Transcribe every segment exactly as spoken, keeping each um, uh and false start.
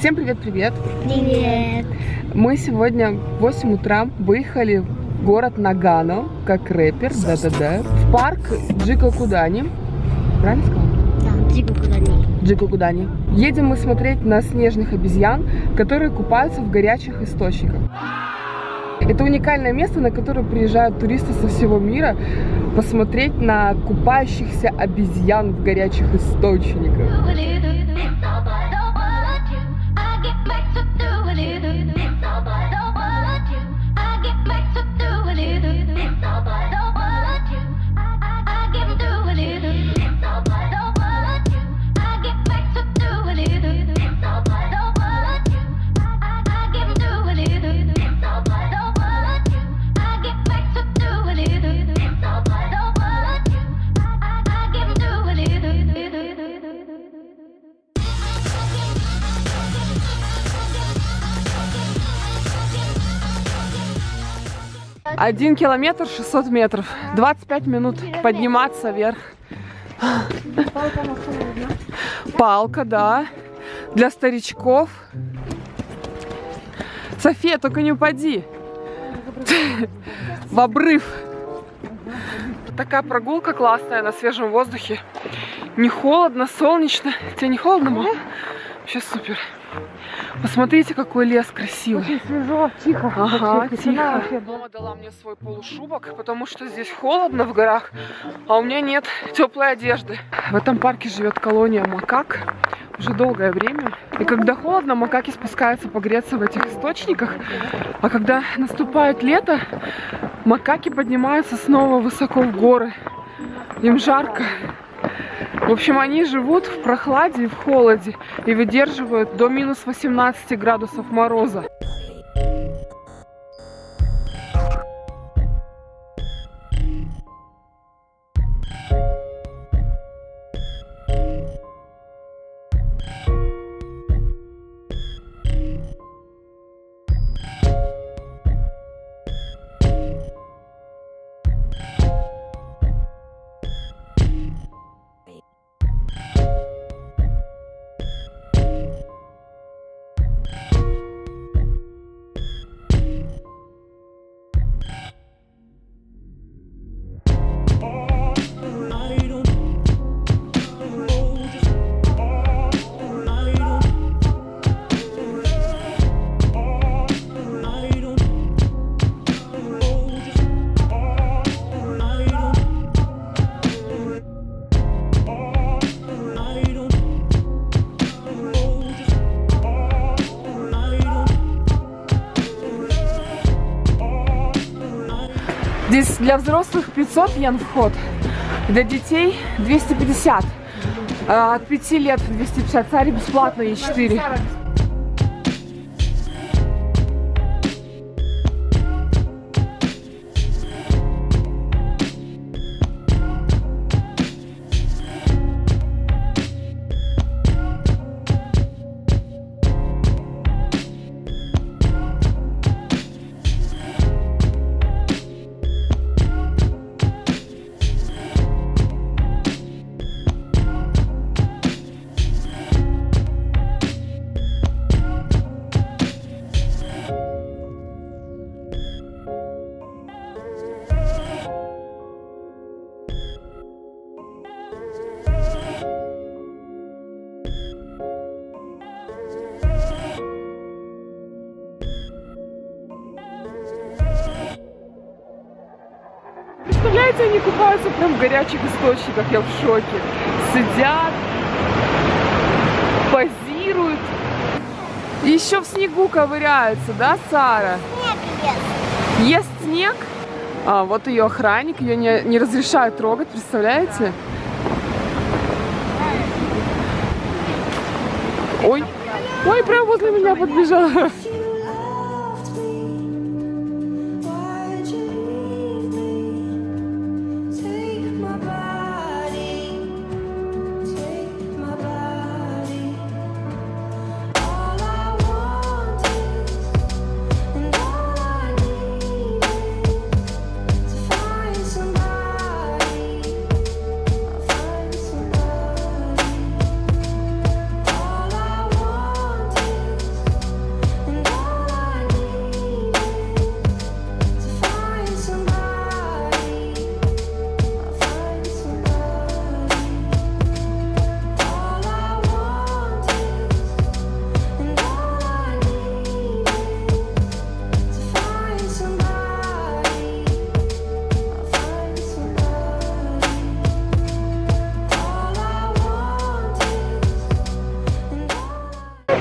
Всем привет-привет! Привет! Мы сегодня в восемь утра выехали в город Нагано, как рэпер, да-да-да, в парк Джикокудани. Правильно сказала? Да, Джикокудани. Джикокудани. Едем мы смотреть на снежных обезьян, которые купаются в горячих источниках. Это уникальное место, на которое приезжают туристы со всего мира посмотреть на купающихся обезьян в горячих источниках. Один километр шестьсот метров, двадцать пять минут подниматься вверх. Палка, да, для старичков. София, только не упади в обрыв. Такая прогулка классная на свежем воздухе. Не холодно, солнечно. Тебе не холодно, мам? Вообще супер. Посмотрите, какой лес красивый. Очень свежо, тихо. Ага, тихо. Мама дала мне свой полушубок, потому что здесь холодно в горах, а у меня нет теплой одежды. В этом парке живет колония макак уже долгое время. И когда холодно, макаки спускаются погреться в этих источниках, а когда наступает лето, макаки поднимаются снова высоко в горы. Им жарко. В общем, они живут в прохладе и в холоде и выдерживают до минус восемнадцати градусов мороза. Здесь для взрослых пятьсот йен вход, для детей двести пятьдесят. От пяти лет двести пятьдесят, царь бесплатно и четыре. Представляете, они купаются прям в горячих источниках, я в шоке. Сидят, позируют. И еще в снегу ковыряются, да, Сара? Снег ест. Ест снег? А, вот ее охранник, ее не, не разрешают трогать, представляете? Ой, ой, прям возле меня подбежала.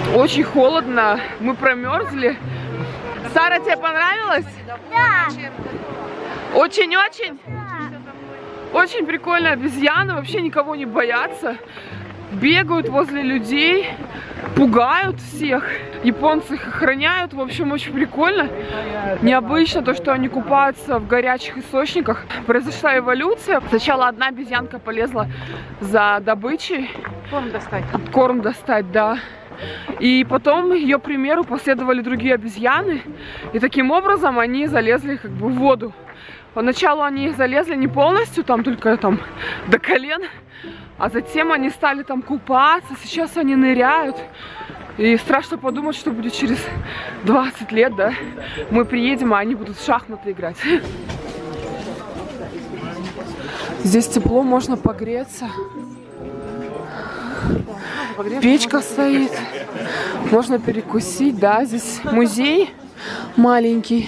Очень холодно, мы промерзли. Сара, тебе понравилось? Да. Очень-очень? Да. Очень прикольные обезьяны, вообще никого не боятся. Бегают возле людей, пугают всех. Японцы их охраняют, в общем, очень прикольно. Необычно то, что они купаются в горячих источниках. Произошла эволюция. Сначала одна обезьянка полезла за добычей. Корм достать. Корм достать, да. И потом ее примеру последовали другие обезьяны. И таким образом они залезли как бы в воду. Поначалу они залезли не полностью, там только там до колен. А затем они стали там купаться. Сейчас они ныряют. И страшно подумать, что будет через двадцать лет, да? Мы приедем, а они будут в шахматы играть. Здесь тепло, можно погреться. Печка стоит. Можно перекусить, да? Здесь музей маленький.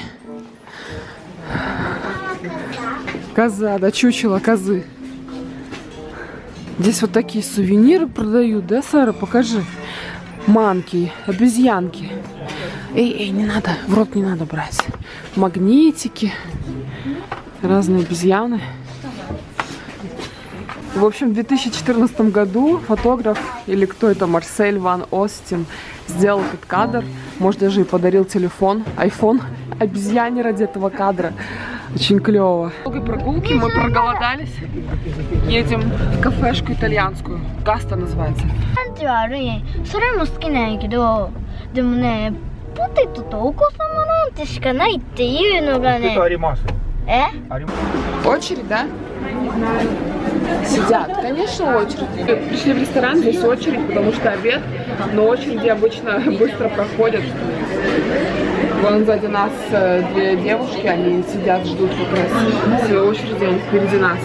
Коза, да, чучело козы. Здесь вот такие сувениры продают, да, Сара? Покажи. Манки, обезьянки. Эй, эй, не надо, в рот не надо брать. Магнитики. Разные обезьяны. В общем, в две тысячи четырнадцатом году фотограф, или кто это, Марсель Ван Остин, сделал этот кадр. Может, даже и подарил телефон, айфон обезьяне ради этого кадра. Очень клево. Долгой прогулки, мы проголодались. Едем в кафешку итальянскую. Гаста называется. は悪い。それも好きなんやけど、でもね、ポテトとお子様ランチしかないっていうのがね。え？ Очередь, да? Сидят. Конечно, очередь. Пришли в ресторан, здесь очередь, потому что обед, но очереди обычно быстро проходят. Вон сзади нас две девушки, они сидят, ждут как раз своей очереди, они впереди нас.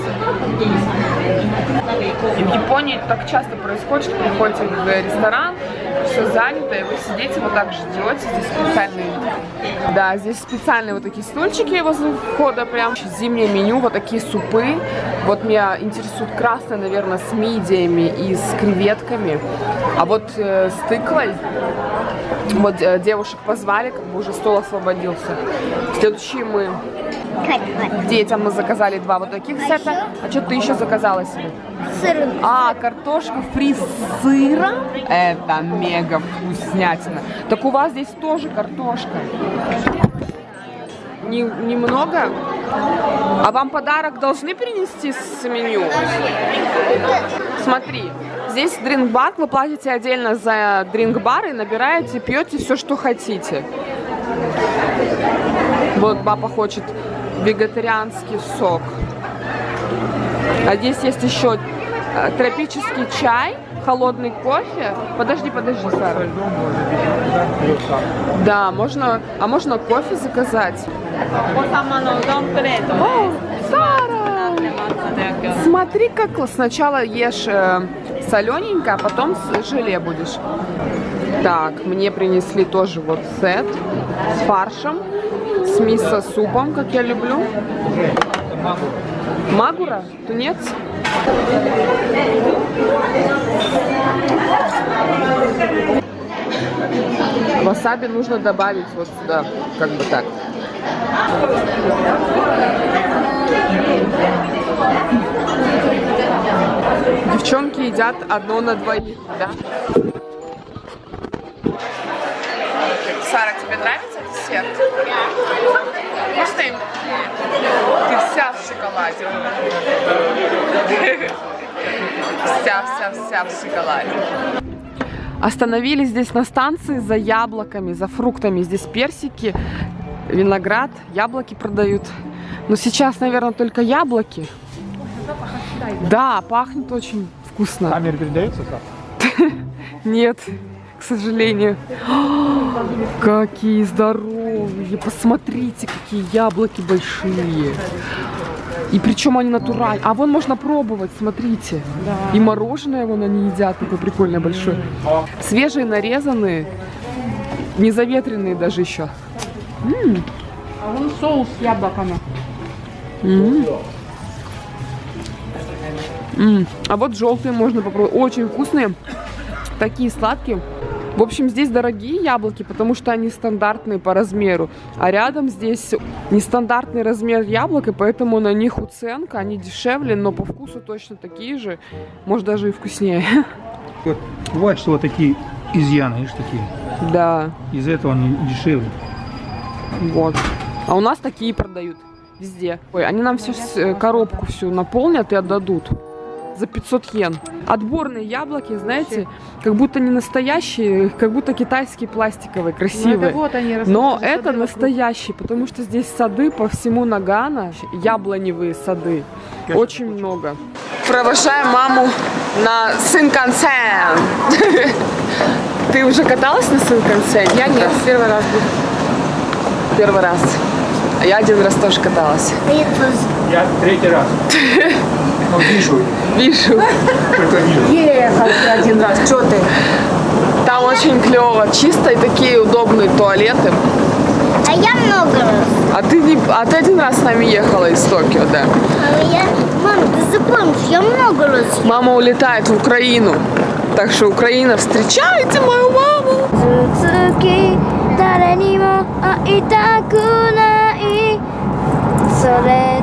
И в Японии так часто происходит, что приходите в ресторан, все занято, и вы сидите, вот так ждете, здесь специальные, да, здесь специальные вот такие стульчики возле входа, прям зимнее меню, вот такие супы. Вот меня интересует красное, наверное, с мидиями и с креветками, а вот э, с тыквой. Вот э, девушек позвали, как бы уже стол освободился. Следующие мы детям мы заказали два вот таких сета. А что ты еще заказала себе? Сыр. А, картошка фри с сыром. Это мега вкуснятина. Так у вас здесь тоже картошка. Не, немного? А вам подарок должны принести с меню? Смотри, здесь дринк-бар, вы платите отдельно за дринк-бар и набираете, пьете все, что хотите. Вот папа хочет вегетарианский сок. А здесь есть еще тропический чай, холодный кофе. Подожди, подожди, Сара. Да, можно, а можно кофе заказать. О, Сара! Смотри, как сначала ешь э, солененько, а потом с желе будешь. Так, мне принесли тоже вот сет с фаршем, с мисо-супом, как я люблю. Магура? Тунец? Васаби нужно добавить вот сюда, как бы так. Девчонки едят одно на двоих, да? Сара, тебе нравится десерт? Да. Можно им? Ты вся в шоколаде. Вся-вся-вся в шоколаде. Остановились здесь на станции за яблоками, за фруктами. Здесь персики, виноград, яблоки продают. Но сейчас, наверное, только яблоки. Да, пахнет очень вкусно. Камера передается? Нет, к сожалению. О, какие здоровые! Посмотрите, какие яблоки большие. И причем они натуральные. А вон можно пробовать, смотрите. Да. И мороженое вон они едят, такое прикольное большое. Свежие, нарезанные, не заветренные даже еще. М-м. А вон соус с яблоками. М-м. М-м. А вот желтые можно попробовать. Очень вкусные. Такие сладкие. В общем, здесь дорогие яблоки, потому что они стандартные по размеру. А рядом здесь нестандартный размер яблок, и поэтому на них уценка. Они дешевле, но по вкусу точно такие же. Может, даже и вкуснее. Вот, бывает, что вот такие изъяны, видишь, такие. Да. Из-за этого они дешевле. Вот. А у нас такие продают везде. Ой, они нам всю коробку всю наполнят и отдадут. За пятьсот йен. Отборные яблоки, знаете, как будто не настоящие, как будто китайские пластиковые, красивые. Ну, это вот они растут, но это это сады настоящие, потому что здесь сады по всему Нагано, яблоневые сады. Очень много. Провожаем маму на Синкансен. Ты уже каталась на Синкансене? Я нет, первый раз буду. Первый раз. А я один раз тоже каталась. Я третий раз. Ну, вижу. Вижу. Только вижу. Ехал один раз, что ты? Там очень клево, чисто и такие удобные туалеты. А я много раз. А ты, не, а ты один раз с нами ехала из Токио, да? А я... Мам, ты запомнишь, я много раз ехала. Мама улетает в Украину. Так что, Украина, встречайте мою маму! 誰にも会いたくないそれ